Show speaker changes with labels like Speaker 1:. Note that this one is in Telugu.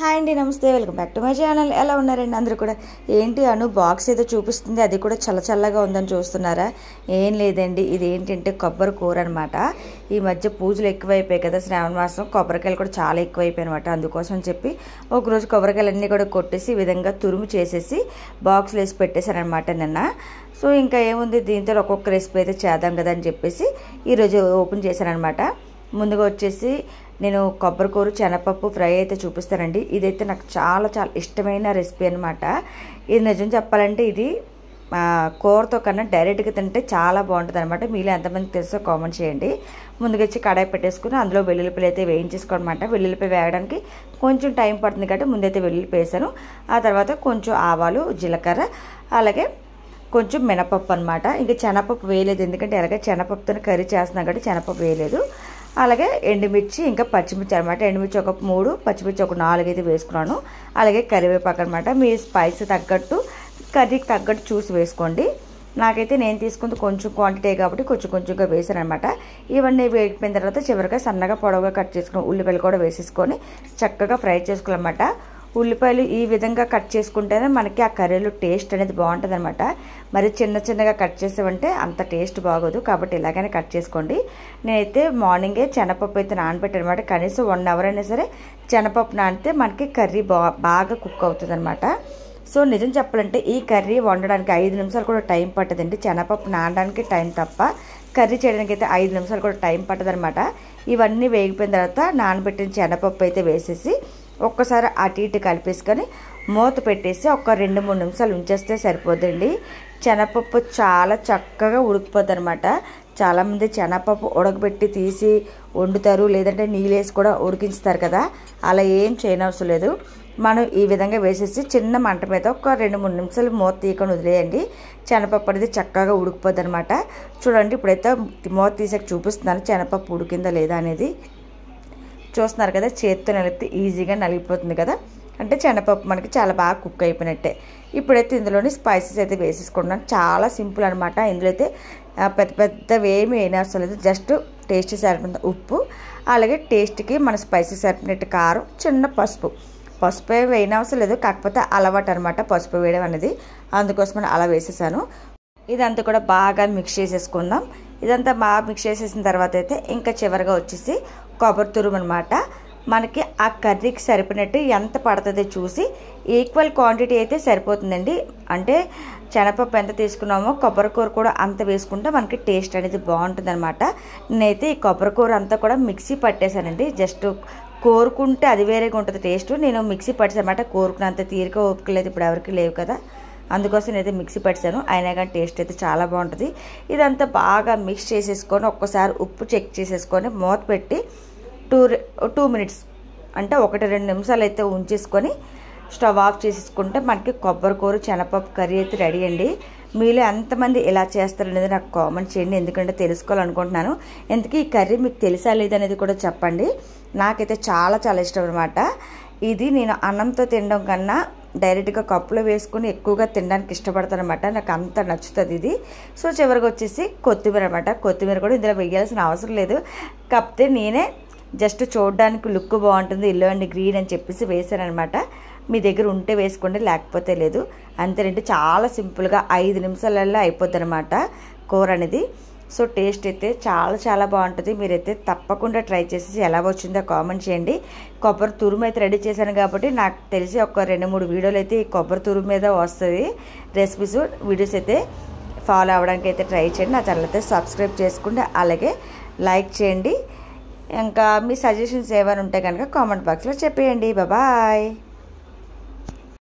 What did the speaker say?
Speaker 1: హాయ్ అండి, నమస్తే, welcome back to my channel. ఎలా ఉన్నారండి అందరూ కూడా? ఏంటి అను బాక్స్ ఏదో చూపిస్తుంది, అది కూడా చల్లగా ఉందని చూస్తున్నారా? ఏం లేదండి, ఇది ఏంటంటే కొబ్బరి కూర అనమాట. ఈ మధ్య పూజలు ఎక్కువైపోయాయి కదా, శ్రావణ మాసం, కొబ్బరికాయలు కూడా చాలా ఎక్కువైపోయాయి అనమాట. అందుకోసం చెప్పి ఒకరోజు కొబ్బరికాయలన్నీ కూడా కొట్టేసి ఈ విధంగా తురుము చేసేసి బాక్స్లో వేసి పెట్టేశారనమాట నిన్న. సో ఇంకా ఏముంది, దీంతో ఒక్కొక్క రెసిపీ అయితే చేద్దాం కదా అని చెప్పేసి ఈరోజు ఓపెన్ చేశానమాట. ముందుగా వచ్చేసి నేను కొబ్బరి కూర శనగపప్పు ఫ్రై అయితే చూపిస్తానండి. ఇదైతే నాకు చాలా ఇష్టమైన రెసిపీ అనమాట. ఇది నిజం చెప్పాలంటే ఇది కూరతో కన్నా డైరెక్ట్గా తింటే చాలా బాగుంటుంది అనమాట. మీలో ఎంతమందికి తెలుసో కామెంట్ చేయండి. ముందుగా వచ్చి కడాయి పెట్టేసుకుని అందులో వెల్లుల్లిపాయలు అయితే వేయించేసుకోనమాట. వెల్లుల్లిపాయ వేయడానికి కొంచెం టైం పడుతుంది కాబట్టి ముందైతే వెల్లుల్లిపాయ వేసాను. ఆ తర్వాత కొంచెం ఆవాలు, జీలకర్ర, అలాగే కొంచెం మినపప్పు అనమాట. ఇంకా శనగపప్పు వేయలేదు, ఎందుకంటే ఎలాగ శనగపప్పుతో కర్రీ చేస్తున్నాం కాబట్టి శనగపప్పు వేయలేదు. అలాగే ఎండుమిర్చి, ఇంకా పచ్చిమిర్చి అనమాట. ఎండుమిర్చి ఒక 3, పచ్చిమిర్చి ఒక 4 అయితే వేసుకున్నాను. అలాగే కరివేపాకు అనమాట. మీ స్పైస్ తగ్గట్టు, కర్రీకి తగ్గట్టు చూసి వేసుకోండి. నాకైతే నేను తీసుకుంది కొంచెం క్వాంటిటీ కాబట్టి కొంచెంగా వేసాను అనమాట. ఇవన్నీ వేగిపోయిన తర్వాత చివరిగా సన్నగా పొడవుగా కట్ చేసుకుని ఉల్లిపాయలు కూడా వేసేసుకొని చక్కగా ఫ్రై చేసుకోవాలన్నమాట. ఉల్లిపాయలు ఈ విధంగా కట్ చేసుకుంటేనే మనకి ఆ కర్రీలో టేస్ట్ అనేది బాగుంటుంది అనమాట. మరి చిన్నగా కట్ చేసామంటే అంత టేస్ట్ బాగోదు, కాబట్టి ఇలాగనే కట్ చేసుకోండి. నేనైతే మార్నింగే శనగపప్పు అయితే నానబెట్టాను అనమాట. కనీసం 1 అవర్ అయినా సరే శనగపప్పు నానితే మనకి కర్రీ బాగా కుక్ అవుతుంది అనమాట. సో నిజం చెప్పాలంటే ఈ కర్రీ వండడానికి 5 నిమిషాలు కూడా టైం పట్టదండి. శనగపప్పు నానడానికి టైం తప్ప కర్రీ చేయడానికి అయితే 5 నిమిషాలు కూడా టైం పట్టదనమాట. ఇవన్నీ వేగిపోయిన తర్వాత నానబెట్టిన శనగపప్పు అయితే వేసేసి ఒక్కసారి అటు ఇటు కలిపేసుకొని మూత పెట్టేసి ఒక 2-3 నిమిషాలు ఉంచేస్తే సరిపోద్దండి. శనగపప్పు చాలా చక్కగా ఉడికిపోద్ది అనమాట. చాలామంది శనగపప్పు ఉడకబెట్టి తీసి వండుతారు, లేదంటే నీళ్ళు వేసి కూడా ఉడికించుతారు కదా. అలా ఏం చేయనవసరం లేదు. మనం ఈ విధంగా వేసేసి చిన్న మంట మీద ఒక 2-3 నిమిషాలు మూత తీయకుండా వదిలేయండి. శనగపప్పు అనేది చక్కగా ఉడికిపోద్ది అనమాట. చూడండి, ఇప్పుడైతే మూత తీసాక చూపిస్తున్నాను శనగపప్పు ఉడికిందా లేదా అనేది. చూస్తున్నారు కదా, చేత్తో నలిపితే ఈజీగా నలిగిపోతుంది కదా, అంటే శనగపప్పు మనకి చాలా బాగా కుక్ అయిపోయినట్టే. ఇప్పుడైతే ఇందులోని స్పైసెస్ అయితే వేసేసుకుంటున్నాను. చాలా సింపుల్ అనమాట. ఇందులో అయితే పెద్దవి ఏమి వేయనవసరం లేదు. జస్ట్ టేస్ట్ సరిపోయిన ఉప్పు, అలాగే టేస్ట్కి మన స్పైసెస్ సరిపోయినట్టు కారం, చిన్న పసుపు వేయనవసరం లేదు, కాకపోతే అలవాటు అనమాట పసుపు వేయడం అనేది, అందుకోసమని అలా వేసేసాను. ఇదంతా కూడా బాగా మిక్స్ చేసేసుకుందాం. ఇదంతా బాగా మిక్స్ చేసేసిన తర్వాత అయితే ఇంకా చివరిగా వచ్చేసి కొబ్బరి తురుము అనమాట. మనకి ఆ కర్రీకి సరిపోయినట్టు ఎంత పడుతుందో చూసి ఈక్వల్ క్వాంటిటీ అయితే సరిపోతుందండి. అంటే శనగపప్పు ఎంత తీసుకున్నామో కొబ్బరి కూర కూడా అంత వేసుకుంటే మనకి టేస్ట్ అనేది బాగుంటుంది అనమాట. నేనైతే ఈ కొబ్బరి కూర అంతా కూడా మిక్సీ పట్టేశానండి. జస్ట్ కోరుకుంటే అది వేరేగా ఉంటుంది టేస్ట్. నేను మిక్సీ పట్టేసాను అనమాట. కోరుకున్నంత తీరిక ఓపిక లేదు, ఇప్పుడు ఎవరికి లేవు కదా, అందుకోసం నేనైతే మిక్సీ పట్టాను. అయినా కానీ టేస్ట్ అయితే చాలా బాగుంటుంది. ఇదంతా బాగా మిక్స్ చేసేసుకొని ఒక్కసారి ఉప్పు చెక్ చేసేసుకొని మూత పెట్టి 2 మినిట్స్ అంటే 1-2 నిమిషాలు అయితే ఉంచేసుకొని స్టవ్ ఆఫ్ చేసేసుకుంటే మనకి కొబ్బరి కూర శనగపప్పు కర్రీ అయితే రెడీ అండి. మీలో ఎంతమంది ఎలా చేస్తారనేది నాకు కామెంట్ చేయండి, ఎందుకంటే తెలుసుకోవాలనుకుంటున్నాను. ఎందుకు ఈ కర్రీ మీకు తెలుసా లేదనేది కూడా చెప్పండి. నాకైతే చాలా ఇష్టం అనమాట. ఇది నేను అన్నంతో తినడం కన్నా డైరెక్ట్గా కప్పులో వేసుకుని ఎక్కువగా తినడానికి ఇష్టపడతాను అనమాట. నాకు అంత నచ్చుతుంది ఇది. సో చివరికి వచ్చేసి కొత్తిమీర అనమాట. కొత్తిమీర కూడా ఇందులో వేయాల్సిన అవసరం లేదు, కాకపోతే నేనే జస్ట్ చూడడానికి లుక్ బాగుంటుంది ఇల్లు అండి గ్రీన్ అని చెప్పేసి వేసాను అనమాట. మీ దగ్గర ఉంటే వేసుకోండి, లేకపోతే లేదు. అంతేనంటే చాలా సింపుల్గా 5 నిమిషాలలో అయిపోద్ది అనమాట కూర అనేది. సో టేస్ట్ అయితే చాలా బాగుంటుంది. మీరైతే తప్పకుండా ట్రై చేసేసి ఎలా వచ్చిందో కామెంట్ చేయండి. కొబ్బరి తురుము అయితే రెడీ చేశాను కాబట్టి నాకు తెలిసి ఒక 2-3 వీడియోలు అయితే ఈ కొబ్బరి తురుము మీద వస్తుంది రెసిపీస్. వీడియోస్ అయితే ఫాలో అవ్వడానికి అయితే ట్రై చేయండి. నా ఛానల్ అయితే సబ్స్క్రైబ్ చేసుకోండి, అలాగే లైక్ చేయండి. ఇంకా మీ సజెషన్స్ ఏమైనా ఉంటే కనుక కామెంట్ బాక్స్లో చెప్పేయండి. బాయ్.